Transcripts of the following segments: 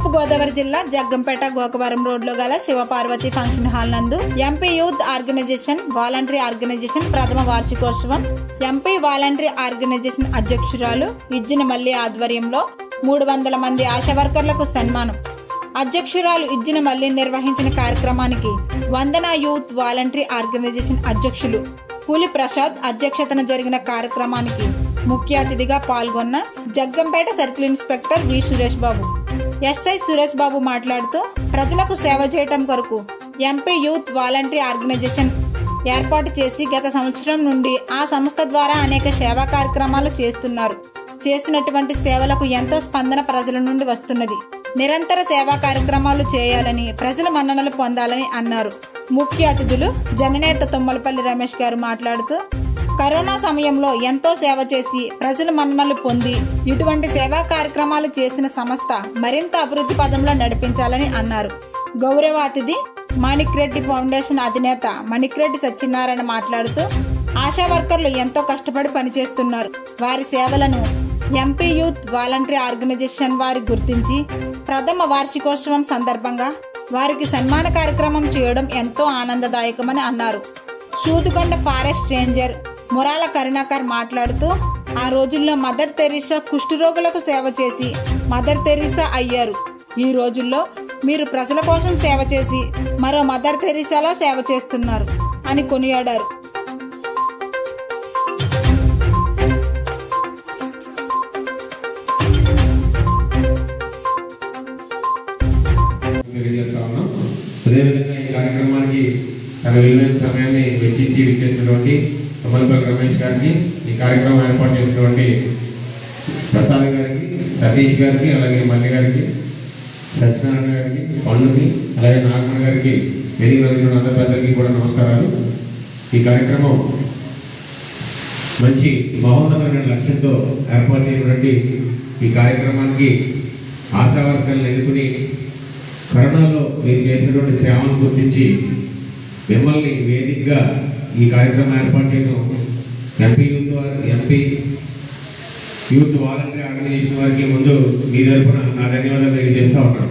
తూర్పు గోదావరి జిల్లా జగ్గంపేట గోకవరం రోడ్లో గల శివపార్వతి ఫంక్షన్ హాల్ నందు MP youth organisation voluntary organisation ప్రథమ వార్షికోత్సవం ఎంపీ వాలంటరీ ఆర్గనైజేషన్ అధ్యక్షురాలు ఇజ్జిన మల్లి ఆధ్వర్యంలో 300 మంది ఆశా వర్కర్లకు సన్మానం. అధ్యక్షురాలు ఇజ్జిన మల్లి నిర్వహించిన కార్యక్రమానికి వందన యూత్ వాలంటరీ ఆర్గనైజేషన్ అధ్యక్షులు కూలి ప్రసాద్ అధ్యక్షతన జరిగిన కార్యక్రమానికి ముఖ్య అతిథిగా పాల్గొన్న Jaggampeta circle inspector V Suresh Babu, SI Suresh Babu మాట్లాడుతూ ప్రజలకు సేవ చేయటం కొరకు ఎంపీ యూత్ వాలంటరీ ఆర్గనైజేషన్ ఏర్పాటు చేసి గత సంవత్సరం నుండి ఆ సంస్థ ద్వారా అనేక సేవా కార్యక్రమాలు చేస్తున్నారు. చేస్తున్నటువంటి సేవలకు ఎంతో స్పందన ప్రజల నుండి వస్తున్నది. నిరంతర సేవా కార్యక్రమాలు చేయాలని, ప్రజల మన్ననలు పొందాలని అన్నారు. ముఖ్య అతిథులు జననేత తుమ్మలపల్లి రమేష్ గారు మాట్లాడుతూ కరోనా సమయంలో ఎంతో సేవ చేసి ప్రజల మన్ననలు పొంది ఇటువంటి సేవా కార్యక్రమాలు చేసిన సంస్థ మరింత అభివృద్ధి పదంలో నడిపించాలని అన్నారు. గౌరవ అతిథి మాణిక్రెడ్డి ఫౌండేషన్ అధినేత మణిక్రెడ్డి సత్యనారాయణ మాట్లాడుతూ ఆశా వర్కర్లు ఎంతో కష్టపడి పనిచేస్తున్నారు. వారి సేవలను ఎంపీ యూత్ వాలంటరీ ఆర్గనైజేషన్ వారి గుర్తించి ప్రథమ వార్షికోత్సవం సందర్భంగా వారికి సన్మాన కార్యక్రమం చేయడం ఎంతో ఆనందదాయకమని అన్నారు. సూదుకొండ ఫారెస్ట్ రేంజర్ మురాల కరుణాకర్ మాట్లాడుతూ ఆ రోజుల్లో మదర్ తెరీసా కుష్ఠరోగులకు సేవ చేసి మదర్ తెరీసా అయ్యారు. ఈ రోజుల్లో మీరు ప్రజల కోసం సేవ చేసి మరో మదర్ తెరీసాలా సేవ చేస్తున్నారు అని కొనియాడారు. అదేవిధంగా ఈ కార్యక్రమానికి తన విలువైన సమయాన్ని వెచ్చించి విచ్చేసినటువంటి తుమ్మలపల్లి రమేష్ గారికి, ఈ కార్యక్రమం ఏర్పాటు చేసినటువంటి ప్రసాద్ గారికి, సతీష్ గారికి, అలాగే మల్లి గారికి, సత్యనారాయణ గారికి, పండుని, అలాగే నాగమణ గారికి, వేదిక మీద అందరి పెద్దలకి కూడా నమస్కారాలు. ఈ కార్యక్రమం మంచి మహోన్నతమైన లక్ష్యంతో ఏర్పాటు చేయబడి ఈ కార్యక్రమానికి ఆశా వర్కర్లను ఎన్నుకుని కరోనాలో మీరు చేసినటువంటి సేవలను గుర్తించి మిమ్మల్ని వేదికగా ఈ కార్యక్రమం ఏర్పాటు చేయడం ఎంపీ యూత్ వాలంటరీ ఆర్గనైజేషన్ వారికి ముందు మీ తరఫున నా ధన్యవాదాలు తెలియజేస్తూ ఉన్నాను.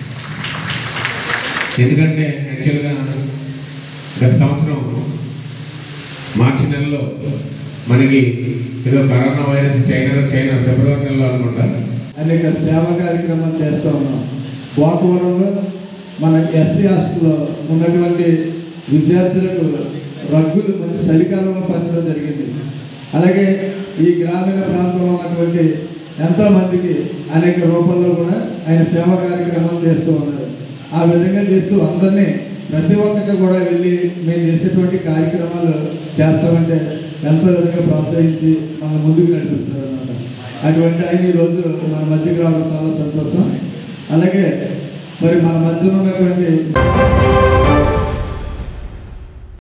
ఎందుకంటే యాక్చువల్గా గత సంవత్సరం మార్చి నెలలో మనకి ఏదో కరోనా వైరస్ చైనా ఫిబ్రవరి నెలలో అనుకుంటా అనేక సేవా కార్యక్రమాలు చేస్తూ ఉన్నాం. గోకవరంలో మన ఎస్సీ హాస్టల్లో ఉన్నటువంటి విద్యార్థులకు రగ్గులు మంచి చలికాలంలో పంచడం జరిగింది. అలాగే ఈ గ్రామీణ ప్రాంతంలో ఉన్నటువంటి ఎంతోమందికి అనేక రూపాల్లో కూడా ఆయన సేవా కార్యక్రమాలు చేస్తూ ఉన్నారు. ఆ విధంగా చేస్తూ అందరినీ ప్రతి ఒక్కరికి కూడా వెళ్ళి మేము చేసేటువంటి కార్యక్రమాలు చేస్తామంటే ఎంతో విధంగా ప్రోత్సహించి మన ముందుకు నడిపిస్తారు అన్నమాట. అటువంటి ఆయన ఈరోజు మన మధ్యకి రావడం చాలా సంతోషం. అలాగే మరి మన మధ్యలో ఉన్నటువంటి